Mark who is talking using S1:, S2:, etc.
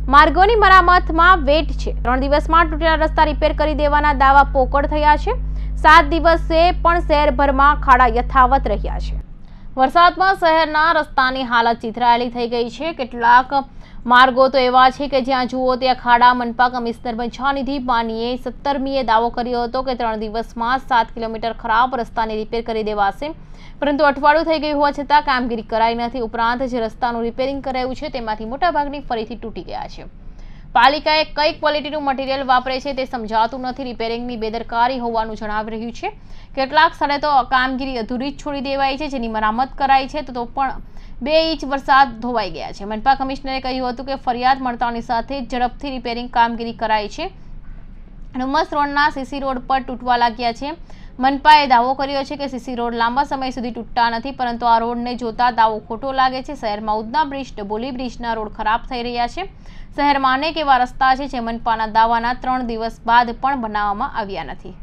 S1: માર્ગોની મરામતમાં wet છે। 3 દિવસમાં તૂટેલા રસ્તા રિપેર કરી દેવાના દાવા પોકળ થયા છે। 7 દિવસે પણ શહેરભરમાં ખાડા યથાવત રહ્યા છે। વરસાદમાં શહેરના રસ્તાની હાલત ચિતરાયેલી થઈ ગઈ છે। કેટલાક માર્ગો તો એવા છે કે જ્યાં જુઓ ત્યાં ખાડા। મનપા કમિશનર બંછાનિધિ માનીએ 17મીએ દાવો કર્યો હતો કે 3 દિવસમાં 7 કિલોમીટર ખરાબ રસ્તાને રિપેર કરી દેવાશે, પરંતુ અઠવાડિયું થઈ ગયું હોવા છતાં કામગીરી કરાઈ નથી। ઉપરાંત જે રસ્તાનું રિપેરિંગ કરાયું છે તેમાંથી મોટાભાગની ફરીથી તૂટી ગયા છે। પાલિકાએ કઈ ક્વોલિટીનું મટીરીયલ વાપરે છે તે સમજાતું નથી। રિપેરિંગની બેદરકારી હોવાનું જણાવી રહ્યું છે। કેટલાક સ્થળે તો કામગીરી અધૂરી જ છોડી દેવાઈ છે, જેની મરામત કરાઈ છે તો પણ 2 ઇંચ વરસાદ ધોવાઈ ગયા છે। મનપા કમિશનરે કહ્યું હતું કે ફરિયાદ મળતાની સાથે ઝડપથી રિપેરિંગ કામગીરી કરાઈ છે। ડુમસ રોડના સીસી રોડ પર તૂટવા લાગ્યા છે। મનપાએ દાવો કર્યો છે કે સીસી રોડ લાંબા સમય સુધી તૂટતા નથી, પરંતુ આ રોડને જોતા દાવો ખોટો લાગે છે। શહેરમાં ઉધના બ્રિજ, ડબોલી બ્રિજના રોડ ખરાબ થઈ રહ્યા છે। શહેરમાં અનેક એવા રસ્તા છે જે મનપાના દાવાના 3 દિવસ બાદ પણ બનાવવામાં આવ્યા નથી।